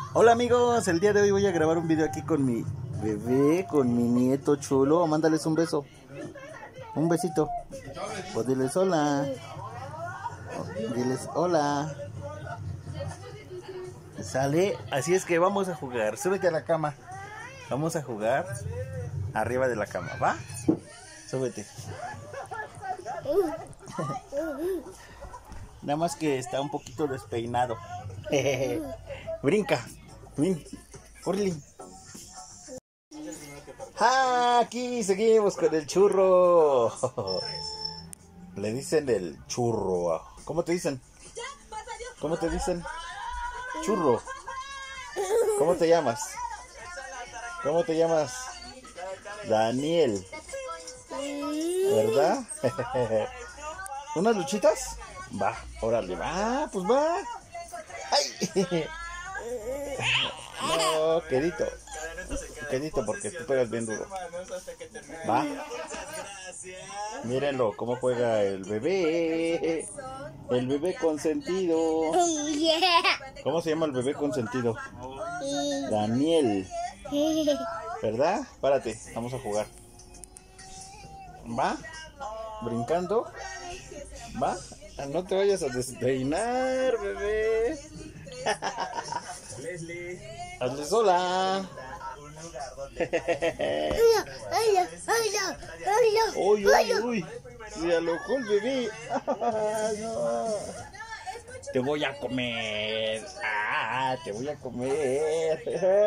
Hola amigos, el día de hoy voy a grabar un video aquí con mi bebé, con mi nieto chulo. Mándales un beso, un besito. Pues diles hola. Diles hola. Sale, así es que vamos a jugar. Súbete a la cama. Vamos a jugar arriba de la cama, ¿va? Súbete. Nada más que está un poquito despeinado. Brinca. Corre. Aquí seguimos con el churro. Le dicen el churro. ¿Cómo te dicen? ¿Cómo te dicen? Churro. ¿Cómo te llamas? ¿Cómo te llamas? Daniel. ¿Verdad? ¿Unas luchitas? Va, órale, va, pues va. ¡Ay! No, quedito, porque tú pegas bien duro. Va. Mírenlo, cómo juega el bebé. El bebé consentido. ¿Cómo se llama el bebé consentido? Daniel. ¿Verdad? Párate, vamos a jugar. ¿Va? Brincando. ¿Va? No te vayas a despeinar, bebé. Hazles hola. Uy, uy, uy. Se alojó el bebé. No. Te voy a comer. Te voy a comer.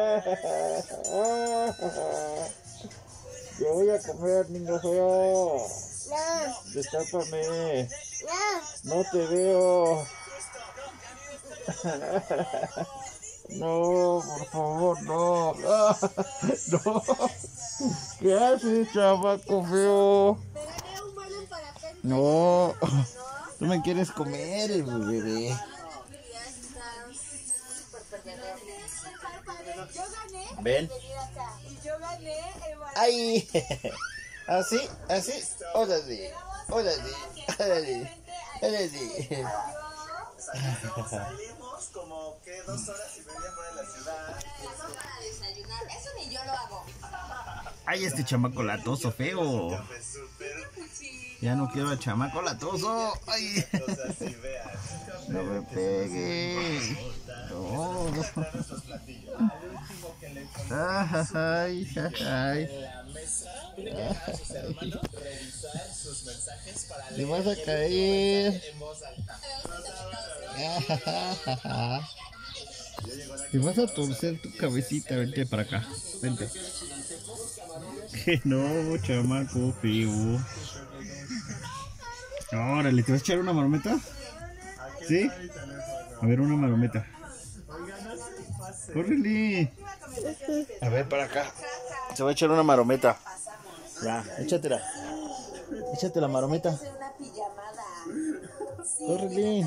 Te voy a comer, niño feo. Destápame. No te veo. No, por favor, no. No. ¿Qué haces, chamaco feo? No. Tú me quieres comer, bebé. Ven. ¡Ay! Así. Hola, sí. Salimos como que 2 horas y media fuera de la ciudad. Para desayunar, eso ni yo lo hago. Ay, este chamaco latoso feo. Ya no quiero al chamaco latoso. Ay. No me pegue. No. Ay. Te vas a caer. Te vas a torcer tu cabecita. Vente para acá. Vente. No, chamaco feo. Órale, ¿te vas a echar una marometa? ¿Sí? A ver, una marometa. ¡Córrele! A ver, para acá. Se va a echar una marometa. Ya, échatela. Échate la marometa. ¡Córrele!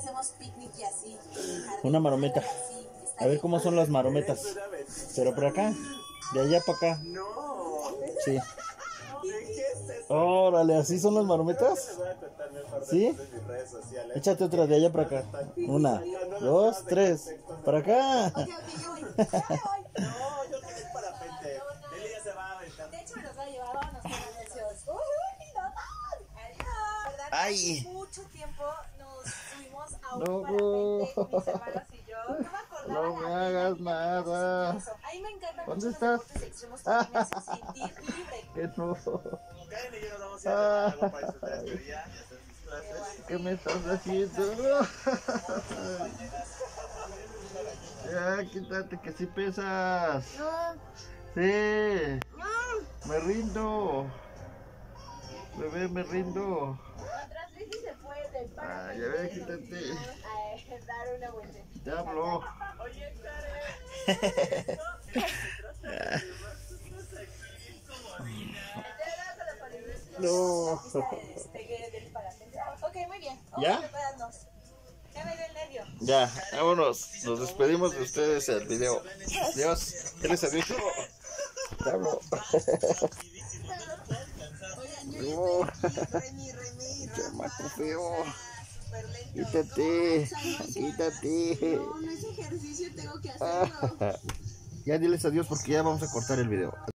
Una marometa. A ver cómo son las marometas. Pero por acá. De allá para acá. Sí. Órale, ¿así son las marometas? ¿Sí? Échate otra de allá para acá. 1, 2, 3. Para acá. Ay. Mucho tiempo nos fuimos a un No, parapente, mis hermanos y yo. No me acordaba. No me hagas nada. A mí me encantan ¿Dónde mucho estás? los deportes extremos porque me hacen sentir libre. Que no. Karen y yo nos vamos a ir a algo para disfrutar este día y hacer sus clases. ¿Qué me estás haciendo? Ya, quítate que sí pesas. Sí. Me rindo. Bebé, me rindo. Otras veces se puede del Ay, a ver, quítate. a dar una vuelta. Te hablo. Oye, Karen. No. Ok, muy bien. ¿Ya? Vamos a prepararnos. Ya me dio el nervio. Ya, vámonos. Nos despedimos de ustedes el video. Adiós. ¿Qué les aviso? Te hablo. No. Chamaco feo. Quítate, quítate. No es ejercicio, tengo que hacerlo. Ya diles adiós porque ya vamos a cortar el video.